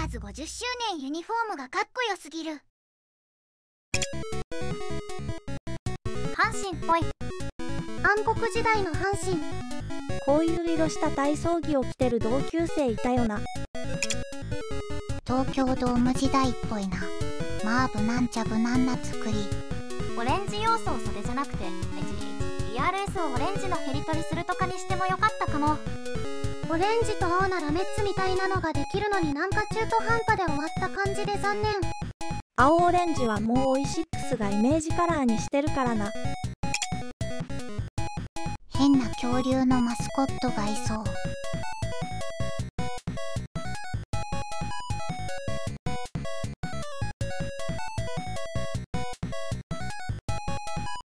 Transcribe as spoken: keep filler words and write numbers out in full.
ーズごじゅっしゅうねんユニフォームがかっこよすぎる。阪神っぽい。暗黒時代の阪神。 こういう色した体操着を着てる同級生いたよな。 東京ドーム時代っぽいな。まあ無難ちゃ無難な作り。 オレンジ要素を袖じゃなくて エイチディー イーアールエス をオレンジのヘリ取りするとかにしてもよかったかも。 オレンジと青ならメッツみたいなのができるのになんか中途半端で終わった感じで残念。 青オレンジはもうオイシックスがイメージカラーにしてるからな。 変な恐竜のマスコットがいそう。